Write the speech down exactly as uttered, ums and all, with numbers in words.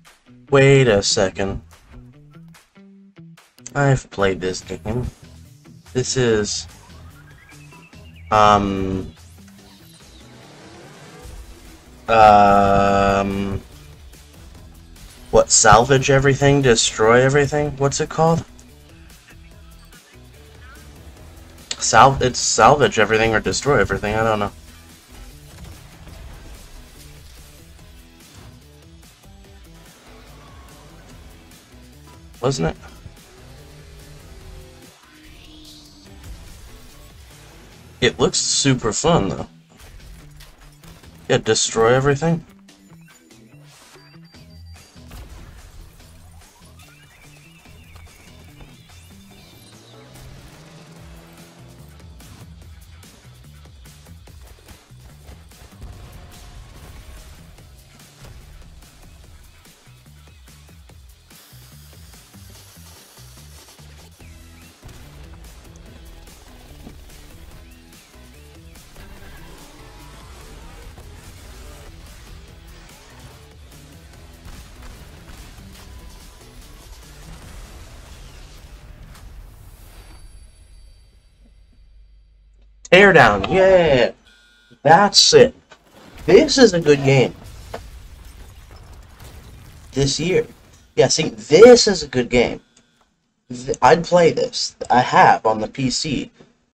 Wait a second. I've played this game. This is... Um... Um... What, salvage everything, destroy everything? What's it called? Sal it's salvage everything or destroy everything, I don't know. Wasn't it? It looks super fun though. Yeah, destroy everything? Teardown, yeah! That's it. This is a good game. This year. Yeah, see, this is a good game. Th I'd play this. I have on the P C.